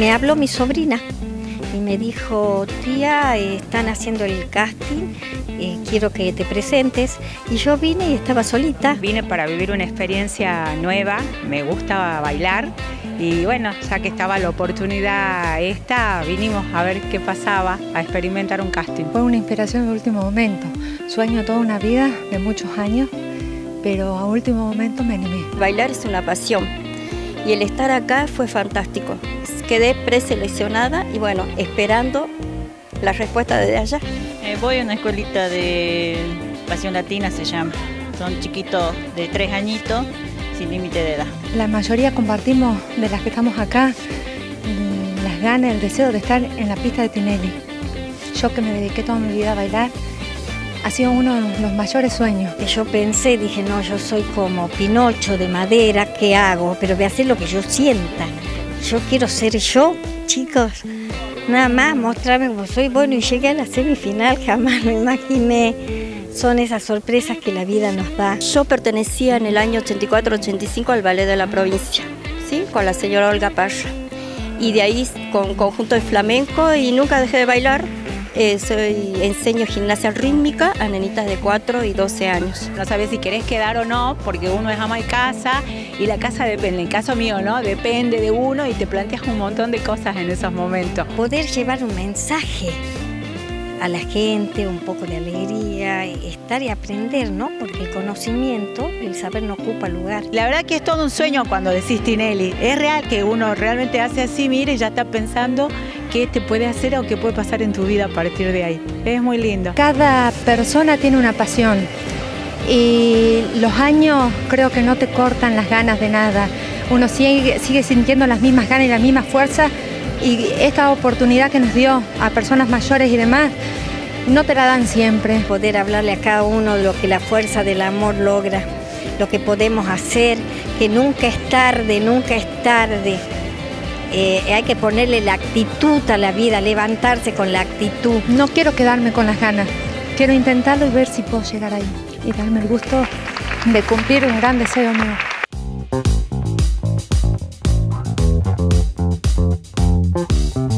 me habló mi sobrina y me dijo, tía, están haciendo el casting, quiero que te presentes. Y yo vine y estaba solita. Vine para vivir una experiencia nueva, me gusta bailar y bueno, ya que estaba la oportunidad esta, vinimos a ver qué pasaba, a experimentar un casting. Fue una inspiración de último momento, sueño toda una vida de muchos años, pero a último momento me animé. Bailar es una pasión y el estar acá fue fantástico. Quedé preseleccionada y bueno, esperando la respuesta desde allá. Voy a una escuelita de Pasión Latina, se llama. Son chiquitos de 3 añitos, sin límite de edad. La mayoría compartimos de las que estamos acá las ganas, el deseo de estar en la pista de Tinelli. Yo que me dediqué toda mi vida a bailar, ha sido uno de los mayores sueños. Yo pensé, dije, no, yo soy como Pinocho de madera, ¿qué hago? Pero voy a hacer lo que yo sienta. Yo quiero ser yo, chicos. Nada más mostrarme como soy. Bueno, y llegué a la semifinal, jamás me imaginé. Son esas sorpresas que la vida nos da. Yo pertenecía en el año 84-85 al ballet de la provincia, ¿sí? Con la señora Olga Parra. Y de ahí con conjunto de flamenco y nunca dejé de bailar. Enseño gimnasia rítmica a nenitas de 4 y 12 años. No sabes si querés quedar o no, porque uno es ama de casa y la casa depende, en el caso mío, ¿no? Depende de uno y te planteas un montón de cosas en esos momentos. Poder llevar un mensaje a la gente, un poco de alegría, estar y aprender, ¿no? Porque el conocimiento, el saber no ocupa lugar. La verdad que es todo un sueño cuando decís Tinelli. Es real que uno realmente hace así, mire, y ya está pensando qué te puede hacer o qué puede pasar en tu vida a partir de ahí. Es muy lindo. Cada persona tiene una pasión y los años creo que no te cortan las ganas de nada. Uno sigue sintiendo las mismas ganas y la misma fuerza, y esta oportunidad que nos dio a personas mayores y demás, no te la dan siempre. Poder hablarle a cada uno de lo que la fuerza del amor logra, lo que podemos hacer, que nunca es tarde, nunca es tarde. Hay que ponerle la actitud a la vida, levantarse con la actitud. No quiero quedarme con las ganas, quiero intentarlo y ver si puedo llegar ahí y darme el gusto de cumplir un gran deseo mío.